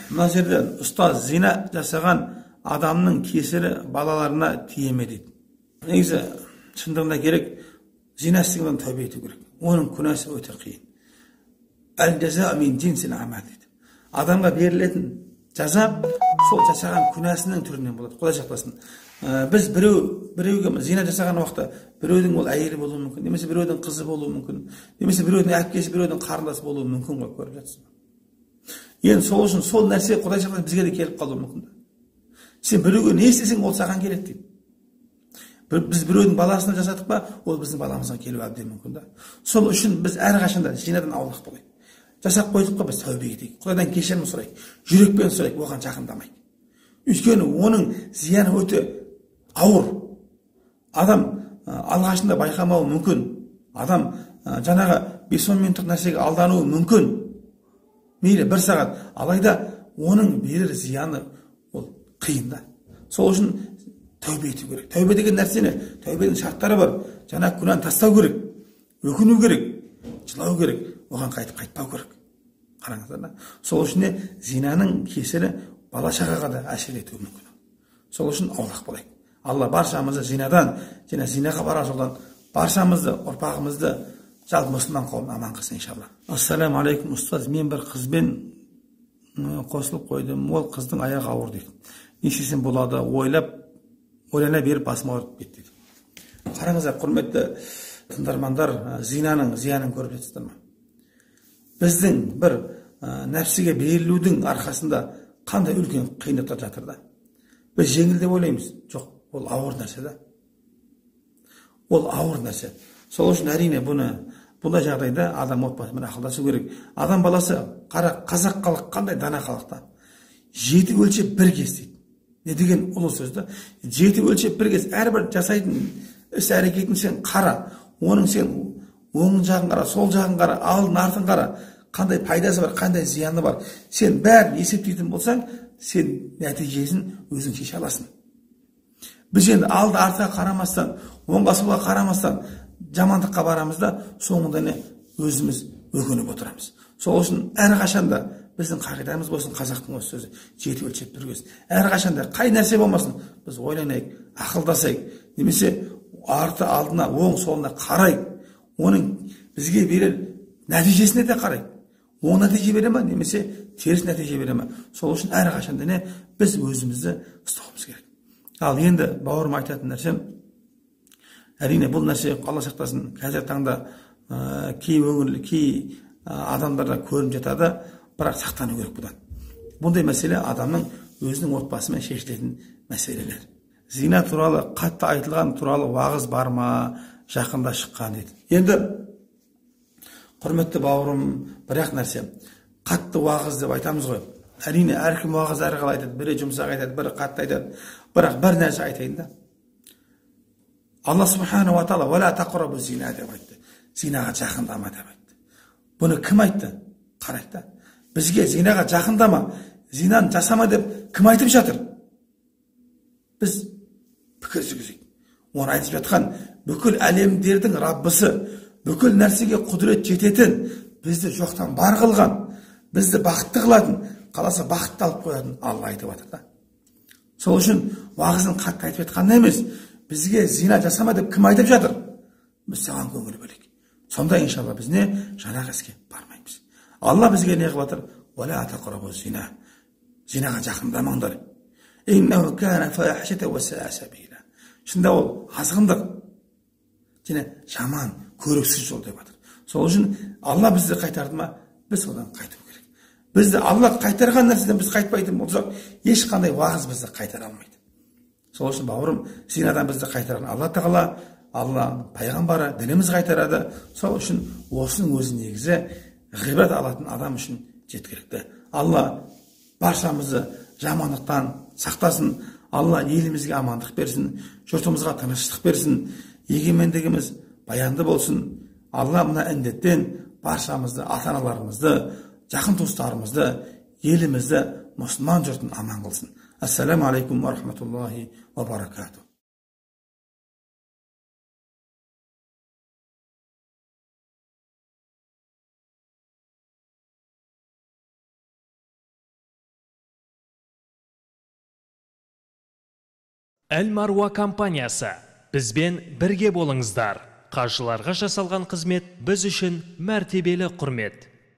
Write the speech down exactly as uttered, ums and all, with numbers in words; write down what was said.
Mына жерде ұстаз зина жасаған адамның кесірі балаларына тие ме дейді. Негізі шындығында керек, зина істегеннен тәубе ету керек. Оның күнәсі өте қиын. Әл-жаза мин джинсил амал дейді. Адамға берілетін жаза сол жасаған күнәсінің түрінен болады. Құдай сақтасын. Біз біреу біреуге зина жасаған уақытта біреудің ол әйелі болуы мүмкін, немесе біреудің қызы болуы мүмкін, немесе біреудің әпкесі, біреудің қарындасы болуы мүмкін ғой, көріп жатсыз. Енді сол үшін сол нәрсе Құдай сақтасын бізге де келіп қалуы мүмкін. Сен біреуге не істесең ол саған келеді дейді. Біз біреудің баласына жасадық па, ол біздің баламызға келуі әбден мүмкін да. Сол үшін біз әрқашанда зинадан аулақ болайық. Жасап қойдық па, біз тәубе етейік. Құдайдан кешірім сұрайық. Жүрекпен сұрайық, оған жақындамайық. Өйткені оның зияны өте ауыр. Адам алғашында байқамауы мүмкін. Адам жаңағы бес он минуттық нәрсеге алдануы мүмкін. Мейлі бір сағат, алайда оның берер зияны ол қиын да. Сол үшін тәубе ету керек. Тәубе деген нәрсені, тәубенің шарттары бар. Жаңа күнәні тастау керек, өкіну керек, жылау керек, оған қайтып қайтпау керек. Қараңыздар да. Сол үшін зинаның кесірі бала шағаға да әсер етуі мүмкін. Сол үшін аулақ болайық. Алла баршамызды зинадан, және зинаға барар жолдан баршамызды, ұрпағымызды жалпы мұсылман қауымын аман қылсын иншалла. Ассаламу алейкум ұстаз, мен бір қызбен қосылып қойдым. Ол қыздың аяғы ауыр дейді. Не істесем болады, ойлап, ойлана беріп басым ауырып кетті дейді. Қараңыздар, құрметті тыңдармандар, зинаның зиянын көріп жатсыздар ма? Біздің бір нәпсіге берілудің арқасында қандай үлкен қиындықтар жатыр да. Біз жеңіл деп ойлаймыз. Жоқ, ол ауыр нәрсе да. Ол ауыр нәрсе. Сол үшін әрине бұны бұндай жағдайда адам отбасымен ақылдасу керек. Адам баласы, қара қазақ халық қандай дана халықта. Жеті өлшеп бір кес дейді. Не деген ұлы сөз да. Жеті өлшеп бір кес, әрбір жасайтын іс әрекетін сен қара. Оның сен оң жағын қара, сол жағын қара, алдын артын қара. Қандай пайдасы бар, қандай зияны бар. Сен бәрін есептейтін болсаң, сен нәтижесін өзің шеше аласың. Біз енді алды артқа қарамастан, оңға солға қарамастан жамандыққа барамыз да, соңында не өзіміз өкініп отырамыз. Сол үшін әрқашанда біздің қағидамыз болсын, қазақтың осы сөзі, жеті өлшеп бір кес. Әрқашанда қай нәрсе болмасын, біз ойланайық, ақылдасайық, немесе арты алдына, оң солына қарайық. Оның бізге берер нәтижесіне де қарайық. Оң нәтиже бере ме, немесе теріс нәтиже бере ме? Сол үшін әрқашанда не біз өзімізді ұстауымыз керек. Ал енді бауырым айтатын нәрсем, әрине бұл нәрсе Алла сақтасын, қазір таңда кей өңірлі, кей адамдарда көрініп жатады, бірақ сақтану керек бұдан. Бұндай мәселе адамның өзінің отбасымен шешілетін мәселелер. Зина туралы қатты айтылған туралы уағыз бар ма, жақында шыққан дейді. Енді құрметті бауырым, бірақ нәрсе, қатты уағыз деп айтамыз ғой. Әрине әркім уағыз әрқалай айтады, бірі жұмсақ айтады, бірі қатты айтады. Бірақ бір нәрсе айтайын да. Алла субхана ва тағала «Вәлә тақрабу зина» деп айтты. Зинаға жақындама деп айтты. Бұны кім айтты? Қарайды. Бізге зинаға жақындама, зинаны жасама деп кім айтып жатыр? Біз пікір жүргізейік. Оны айтып жатқан бүкіл әлемдердің Раббысы, бүкіл нәрсеге құдірет жететін, бізді жоқтан бар қылған, бізді бақытты қылатын, қаласа бақытты алып қоятын Алла айтып жатыр да. Сол үшін уағызын қатты айтып жатқан емес, бізге зина жасама деп кім айтып жатыр? Біз саған көңіл бөлейік. Сонда иншалла біз не жаңағы іске бармаймыз. Алла бізге не қылып жатыр? «Вәлә тақрабу зина». Зинаға жақындамаңдар. «Иннаху кана фахишатан ва са'a сабила». Шында ол азғындық, және жаман, көріксіз жол деп жатыр. Сол үшін Алла бізді қайтарды ма, біз одан қайту керек. Бізді Алла қайтарған нәрседен біз қайтпайтын болсақ, ешқандай уағыз бізді қайтара алмайды. Сол үшін бауырым, зинадан бізді қайтарған Алла Тағала, Алла пайғамбары, дініміз қайтарады. Сол үшін осының өзі негізі ғибрат алатын адам үшін жеткілікті. Алла баршамызды жамандықтан сақтасын. Алла елімізге амандық берсін, жұртымызға тыныштық берсін, егемендігіміз баянды болсын. Алла мына індеттен баршамызды, ата-аналарымызды, жақын туыстарымызды, елімізді, мұсылман жұртын аман қылсын. Ассаламу алейкум ва рахматуллахи ва баракатух. Әл-Маруа компаниясы. Бізбен бірге болыңыздар. Қажыларға жасалған қызмет біз үшін мәртебелі құрмет.